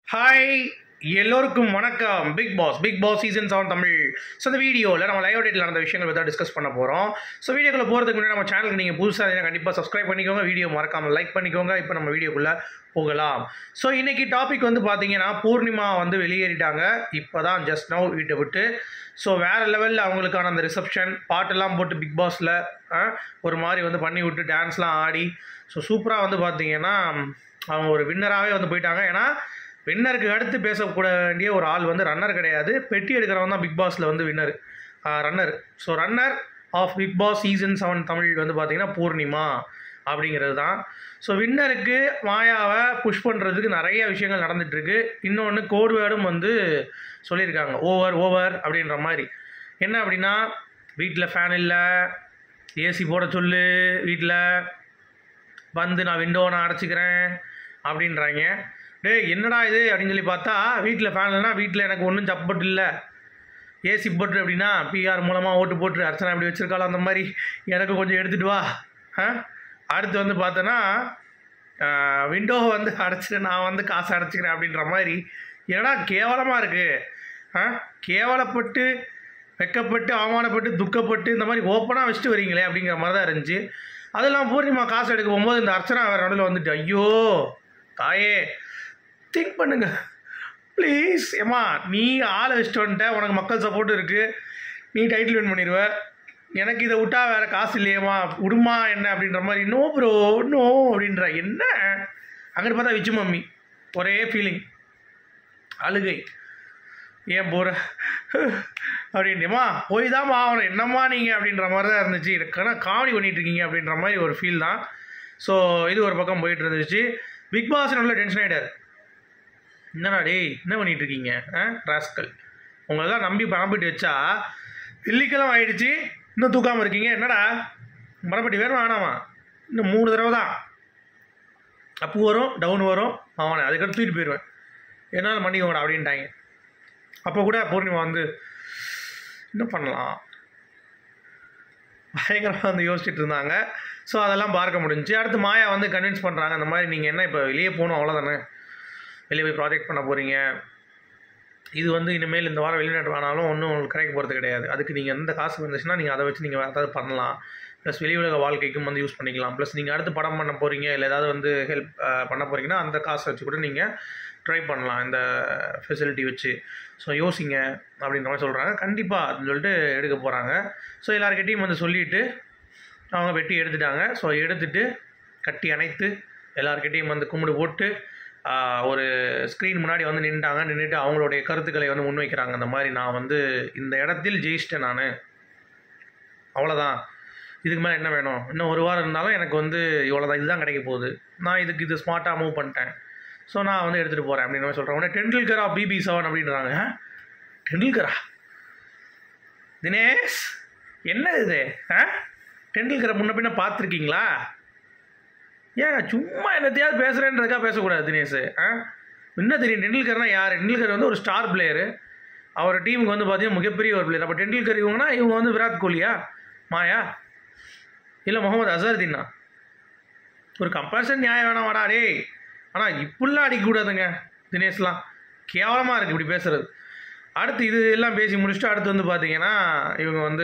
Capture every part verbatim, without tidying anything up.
Hi எல்லோருக்கும் வணக்கம். Bigg Boss Bigg Boss season seven Tamil. So இந்த வீடியோவில் நம்ம லைவ் டேட்டில் நடந்த விஷயங்கள் பற்றி டிஸ்கஸ் பண்ண போகிறோம். ஸோ வீடியோக்குள்ளே போகிறதுக்கு முன்னாடி நம்ம சேனலுக்கு நீங்கள் புதுசாக இருந்தால் கண்டிப்பாக சப்ஸ்கிரைப் பண்ணிக்கோங்க, வீடியோ மறக்காமல் லைக் பண்ணிக்கோங்க. இப்போ நம்ம வீடியோக்குள்ளே போகலாம். ஸோ இன்றைக்கி டாபிக் வந்து பார்த்தீங்கன்னா பூர்ணிமா வந்து வெளியேறிட்டாங்க இப்போ தான் ஜஸ்ட் நவ் வீட்டை விட்டு. ஸோ வேறு லெவலில் அவங்களுக்கான அந்த ரிசப்ஷன் பாட்டெல்லாம் போட்டு பிக் பாஸில் ஒரு மாதிரி வந்து பண்ணி விட்டு டான்ஸ்லாம் ஆடி ஸோ சூப்பராக வந்து பார்த்தீங்கன்னா அவங்க ஒரு வின்னராகவே வந்து போயிட்டாங்க. ஏன்னா வின்னருக்கு அடுத்து பேசக்கூட வேண்டிய ஒரு ஆள் வந்து ரன்னர் கிடையாது, பெட்டி எடுக்கிறவன் தான் பிக் பாஸில் வந்து winner runner. So runner of Bigg Boss season seven Tamil வந்து பார்த்திங்கன்னா பூர்ணிமா அப்படிங்கிறது தான். ஸோ வின்னருக்கு மாயாவை புஷ் பண்ணுறதுக்கு நிறைய விஷயங்கள் நடந்துகிட்ருக்கு. இன்னொன்று கோட் வேர்டும் வந்து சொல்லியிருக்காங்க, ஓவர் ஓவர் அப்படின்ற மாதிரி. என்ன அப்படின்னா வீட்டில் ஃபேன் இல்லை, ஏசி போட சொல்லு, வீட்டில் வந்து நான் விண்டோ நான் அடைச்சிக்கிறேன் அப்படின்றாங்க. டே என்னடா இது அப்படின்னு சொல்லி பார்த்தா வீட்டில் ஃபேன் இல்லைனா வீட்டில் எனக்கு ஒன்றும் சப்போர்ட் இல்லை, ஏசி போட்டு அப்படின்னா பிஆர் மூலமாக ஓட்டு போட்டு அர்ச்சனா அப்படி வச்சுருக்காளோ அந்த மாதிரி எனக்கு கொஞ்சம் எடுத்துகிட்டு வா. ஆ அடுத்து வந்து பார்த்தோன்னா விண்டோவை வந்து அடைச்சிட்டு நான் வந்து காசு அடைச்சிக்கிறேன் அப்படின்ற மாதிரி. ஏன்னா கேவலமாக இருக்குது. ஆ கேவலப்பட்டு வெக்கப்பட்டு அவமானப்பட்டு துக்கப்பட்டு இந்த மாதிரி ஓப்பனாக வச்சுட்டு வரீங்களே அப்படிங்கிற மாதிரி தான் இருந்துச்சு. அதெல்லாம் பூர்ணிமா காசு எடுக்க போகும்போது இந்த அர்ச்சனா வேறு நடுவில் வந்துட்டு, ஐயோ தாயே திங்க் பண்ணுங்க ப்ளீஸ். ஏம்மா நீ ஆளை வச்சுட்டு வந்துட்ட, உனக்கு மக்கள் சப்போர்ட் இருக்குது, நீ டைட்டில் வின் பண்ணிடுவ, எனக்கு இதை விட்டா வேறு காசு இல்லையேம்மா விடுமா என்ன அப்படின்ற மாதிரி. நோ ப்ரோ நோ அப்படின்ற. என்ன அங்கிட்டு பார்த்தா விச்சு மம்மி ஒரே ஃபீலிங், அழுகை, ஏன் போகிற அப்படின்ட்டுமா போய் தான்மா ஆகணும் என்னம்மா நீங்கள் அப்படின்ற மாதிரி தான் இருந்துச்சு. எனக்கான காமெடி பண்ணிகிட்ருக்கீங்க அப்படின்ற மாதிரி ஒரு ஃபீல் தான். ஸோ இது ஒரு பக்கம் போயிட்டு இருந்துச்சு. பிக் பாஸ் நல்ல டென்ஷன் ஆகிட்டார். என்னடா டேய் என்ன பண்ணிகிட்ருக்கீங்க ஆ ராஸ்கல், உங்களெல்லாம் நம்பி பணப்பட்டு வச்சா வெள்ளிக்கிழமை ஆகிடுச்சு இன்னும் தூக்காமல் இருக்கீங்க. என்னடா மரப்பட்டி வேணும் வேணாமா, இன்னும் மூணு தடவை தான் அப்பு வரும் டவுன் வரும், அவனை அதுக்கடுத்து தூக்கிட்டு போயிடுவேன், என்னால் மன்னிக்கோங்கடா அப்படின்ட்டாங்க. அப்போ கூட பூர்ணிமா வந்து என்ன பண்ணலாம் பயங்கரமாக வந்து யோசிச்சுட்டு இருந்தாங்க. ஸோ அதெல்லாம் பார்க்க முடிஞ்சிச்சு. அடுத்து மாயா வந்து கன்வின்ஸ் பண்ணுறாங்க, அந்த மாதிரி நீங்கள் என்ன இப்போ வெளியே போகணும் அவ்வளோதானே, வெளியே போய் ப்ராஜெக்ட் பண்ண போகிறீங்க, இது வந்து இனிமேல் இந்த வாரம் வெளிநாட்டு வேணாலும் ஒன்றும் உங்களுக்கு கிடைக்க போகிறது கிடையாது, அதுக்கு நீங்கள் எந்த காசு வந்துச்சுன்னா நீங்கள் அதை வச்சு நீங்கள் வேறு ஏதாவது பண்ணலாம், ப்ளஸ் வெளி உலக வாழ்க்கைக்கும் வந்து யூஸ் பண்ணிக்கலாம், ப்ளஸ் நீங்கள் அடுத்து படம் பண்ண போகிறீங்க இல்லை ஏதாவது வந்து ஹெல்ப் பண்ண போகிறீங்கன்னா அந்த காசை வச்சு கூட நீங்கள் ட்ரை பண்ணலாம் இந்த ஃபெசிலிட்டி வச்சு. ஸோ யோசிங்க அப்படின்ற மாதிரி சொல்கிறாங்க. கண்டிப்பாக அப்படின்னு சொல்லிட்டு எடுக்க போகிறாங்க. ஸோ எல்லாருக்கிட்டையும் வந்து சொல்லிவிட்டு அவங்க வெட்டி எடுத்துட்டாங்க. ஸோ எடுத்துகிட்டு கட்டி அணைத்து எல்லாருக்கிட்டையும் வந்து கும்பிடு போட்டு ஒரு ஸ்க்ரீன் முன்னாடி வந்து நின்றுட்டாங்க. நின்றுட்டு அவங்களுடைய கருத்துக்களை வந்து முன்வைக்கிறாங்க. அந்த மாதிரி நான் வந்து இந்த இடத்தில் ஜெயிச்சிட்டேன், நான் அவ்வளோதான், இதுக்கு மேலே என்ன வேணும், இன்னும் ஒரு வாரம் இருந்தாலும் எனக்கு வந்து இவ்வளோ தான், இதுதான் கிடைக்க போகுது, நான் இதுக்கு இது ஸ்மார்ட்டாக மூவ் பண்ணிட்டேன், ஸோ நான் வந்து எடுத்துகிட்டு போகிறேன் அப்படின்னு மாதிரி சொல்கிறேன். உடனே டெண்டுல்கரா பிபி செவன் அப்படின்றாங்க. டெண்டுல்கரா தினேஷ் என்ன இது ஆ டெண்டுல்கரை முன்ன பின்ன பார்த்துருக்கீங்களா? ஏன் சும்மா என்னத்தையாவது பேசுகிறேன்றதுக்காக பேசக்கூடாது தினேஷ். ஆ என்ன தெரியும் டெண்டுல்கர்னா யார்? டெண்டுல்கர் வந்து ஒரு ஸ்டார் பிளேயரு, அவர் டீமுக்கு வந்து பார்த்தீங்கன்னா மிகப்பெரிய ஒரு பிளேயர். அப்போ டெண்டுல்கர் இவங்கன்னா இவங்க வந்து விராட் கோலியா மாயா இல்லை முகமது அசருதீனா? ஒரு கம்பேரிசன் நியாயம் வேணாம் வாடா டே. ஆனால் இப்படிலாம் அடிக்கக்கூடாதுங்க தினேஷ்லாம், கேவலமாக இருக்குது இப்படி பேசுகிறது. அடுத்து இது எல்லாம் பேசி முடிச்சுட்டு அடுத்து வந்து பார்த்தீங்கன்னா இவங்க வந்து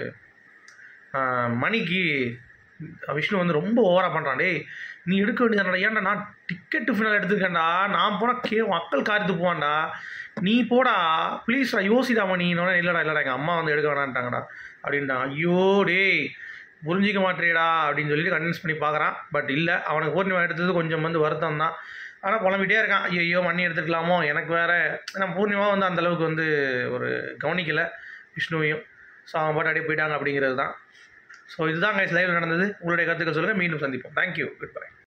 மணிக்கு விஷ்ணு வந்து ரொம்ப ஓவராக பண்ணுறான். டே நீ எடுக்க வேண்டியதானடா, ஏன்டா நான் டிக்கெட்டு ஃபினால் எடுத்துருக்கேன்டா, நான் போனால் கே மக்கள் காரித்து போவான்டா, நீ போடா ப்ளீஸ்டா யோசிடா மணி. இன்னொன்று இல்லைடா இல்லைடா எங்கள் அம்மா வந்து எடுக்க வேணான்ட்டாங்கடா அப்படின்ட்டான். ஐயோ டே புரிஞ்சிக்க மாட்டேடா அப்படின்னு சொல்லிட்டு கன்வின்ஸ் பண்ணி பார்க்குறான். பட் இல்லை, அவனுக்கு பூர்ணிமா எடுத்தது கொஞ்சம் வந்து வருத்தம் தான். ஆனால் புலம்பிகிட்டே இருக்கான், ஐயோ மண்ணி எடுத்துக்கலாமோ எனக்கு வேறு. நம்ம பூர்ணிமா வந்து அந்தளவுக்கு வந்து ஒரு கவனிக்கலை விஷ்ணுவையும். ஸோ அவன் பாட்டு அப்படியே போயிட்டாங்க அப்படிங்கிறது தான். ஸோ இதுதான் கைஸ் லைவில் நடந்தது. உங்களுடைய கருத்துக்கள் சொல்லுங்கள், மீண்டும் சந்திப்போம். Thank you, good by.